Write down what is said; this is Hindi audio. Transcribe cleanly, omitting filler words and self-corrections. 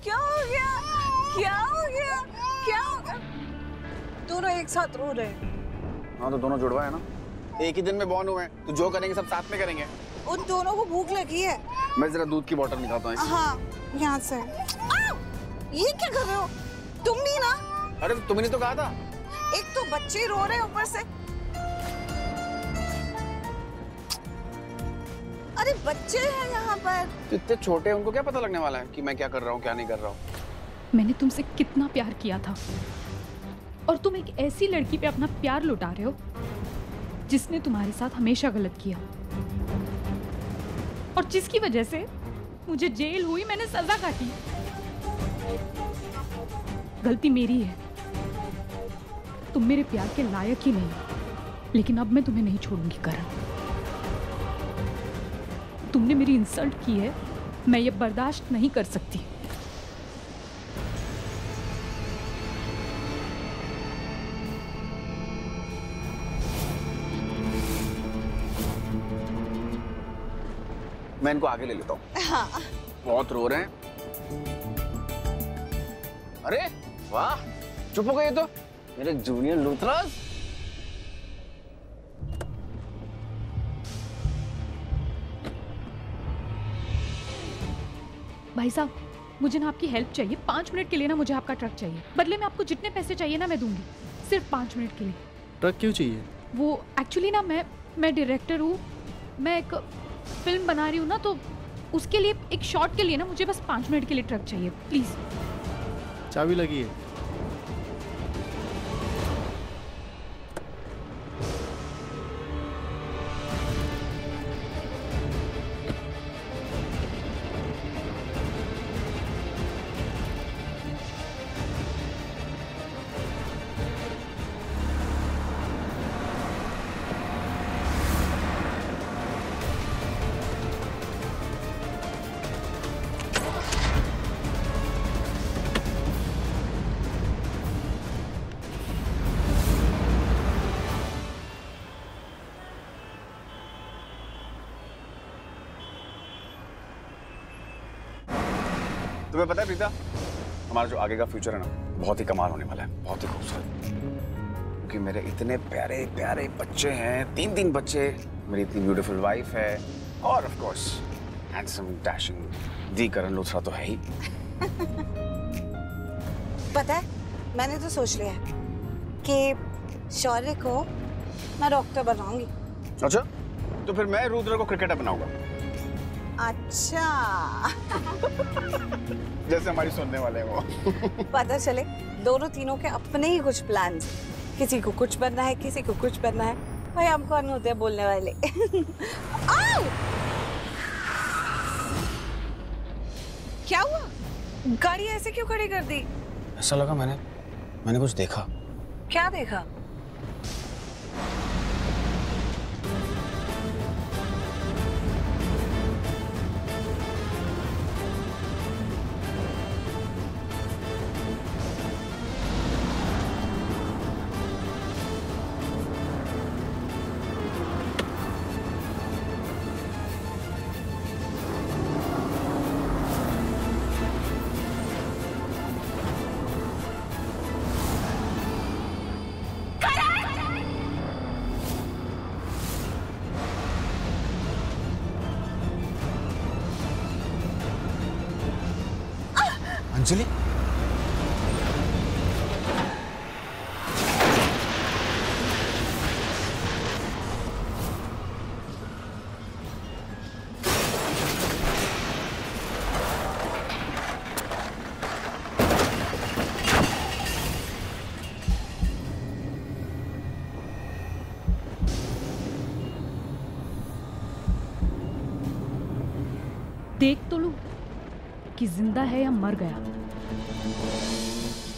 क्या हो गया? क्या हो गया? क्या हो गया? दोनों एक साथ रो रहे हैं। हाँ तो दोनों जुड़वा है ना, एक ही दिन में बॉर्न हुए हैं, तो जो करेंगे सब साथ में करेंगे। उन दोनों को भूख लगी है। मैं जरा दूध की बोतल निकालता हूँ। हाँ यहाँ से। ये क्या कर रहे हो? तुम नहीं ना? अरे तो तुमने तो कहा था। एक तो बच्चे रो रहे हैं ऊपर से। अरे बच्चे हैं यहाँ पर। तो इतने छोटे हैं, उनको क्या पता लगने वाला है कि मैं क्या कर रहा हूँ क्या नहीं कर रहा हूँ। मैंने तुमसे कितना प्यार किया था और तुम एक ऐसी लड़की पे अपना प्यार लुटा रहे हो जिसने तुम्हारे साथ हमेशा गलत किया और जिसकी वजह से मुझे जेल हुई, मैंने सजा काटी। गलती मेरी है, तुम मेरे प्यार के लायक ही नहीं, लेकिन अब मैं तुम्हें नहीं छोड़ूंगी करण। तुमने मेरी इंसल्ट की है, मैं ये बर्दाश्त नहीं कर सकती। मैं इनको आगे ले लेता हूँ। हाँ। बहुत रो रहे हैं। अरे वाह, चुप हो गए तो मेरे जूनियर लूथरस। भाई साहब, मुझे ना आपकी हेल्प चाहिए। 5 मिनट के लिए ना मुझे आपका ट्रक चाहिए। बदले में आपको जितने पैसे चाहिए ना मैं दूंगी, सिर्फ 5 मिनट के लिए। ट्रक क्यों चाहिए? वो एक्चुअली ना मैं डायरेक्टर हूँ, मैं एक फिल्म बना रही हूँ ना, तो उसके लिए एक शॉट के लिए ना मुझे बस 5 मिनट के लिए ट्रक चाहिए, प्लीज। चाबी लगी है। तुम्हें पता है प्रीता, हमारा जो आगे का फ्यूचर है ना, बहुत ही कमाल होने वाला है, बहुत ही खूबसूरत। क्योंकि मेरे इतने प्यारे प्यारे बच्चे हैं, 3 बच्चे, मेरी इतनी ब्यूटीफुल वाइफ है, और of course handsome dashing the Karan Luthra तो है ही। पता है, मैंने तो सोच लिया है कि शौर्य को मैं डॉक्टर बनाऊंगी। अच्छा, तो फिर मैं रुद्र को क्रिकेटर बनाऊंगा। अच्छा। जैसे हमारी सुनने वाले हैं वो। पता चले दोनों तीनों के अपने ही कुछ प्लान, किसी को कुछ बनना है, किसी को कुछ बनना है। भाई हम कौन होते हैं बोलने वाले। आओ! क्या हुआ? गाड़ी ऐसे क्यों खड़ी कर दी? ऐसा लगा मैंने कुछ देखा। क्या देखा? अंजलि, देख तो लूं कि जिंदा है या मर गया।